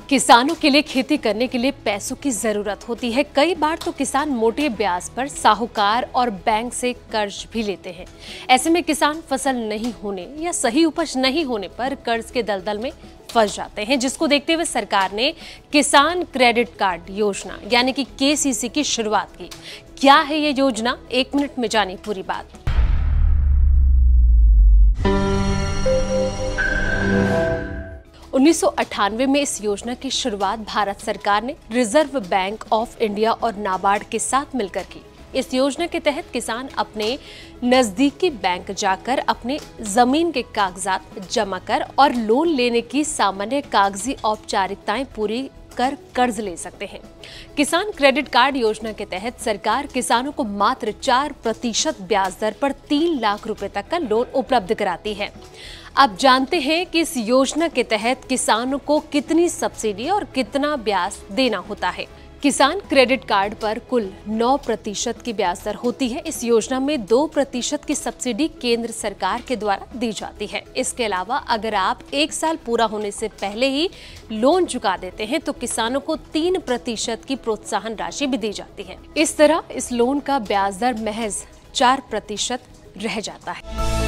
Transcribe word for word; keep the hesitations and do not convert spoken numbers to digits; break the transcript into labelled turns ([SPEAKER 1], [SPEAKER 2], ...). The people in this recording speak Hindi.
[SPEAKER 1] किसानों के लिए खेती करने के लिए पैसों की जरूरत होती है। कई बार तो किसान मोटे ब्याज पर साहूकार और बैंक से कर्ज भी लेते हैं। ऐसे में किसान फसल नहीं होने या सही उपज नहीं होने पर कर्ज के दलदल में फंस जाते हैं, जिसको देखते हुए सरकार ने किसान क्रेडिट कार्ड योजना यानी कि के सी सी की शुरुआत की। क्या है ये योजना, एक मिनट में जानिए पूरी बात। उन्नीस सौ अट्ठानवे में इस योजना की शुरुआत भारत सरकार ने रिजर्व बैंक ऑफ इंडिया और नाबार्ड के साथ मिलकर की। इस योजना के तहत किसान अपने नजदीकी बैंक जाकर अपने जमीन के कागजात जमा कर और लोन लेने की सामान्य कागजी औपचारिकताएं पूरी कर कर्ज ले सकते हैं। किसान क्रेडिट कार्ड योजना के तहत सरकार किसानों को मात्र चार प्रतिशत ब्याज दर पर तीन लाख रुपए तक का लोन उपलब्ध कराती है। अब जानते हैं कि इस योजना के तहत किसानों को कितनी सब्सिडी और कितना ब्याज देना होता है। किसान क्रेडिट कार्ड पर कुल नौ प्रतिशत की ब्याज दर होती है। इस योजना में दो प्रतिशत की सब्सिडी केंद्र सरकार के द्वारा दी जाती है। इसके अलावा अगर आप एक साल पूरा होने से पहले ही लोन चुका देते हैं तो किसानों को तीन प्रतिशत की प्रोत्साहन राशि भी दी जाती है। इस तरह इस लोन का ब्याज दर महज चार प्रतिशत रह जाता है।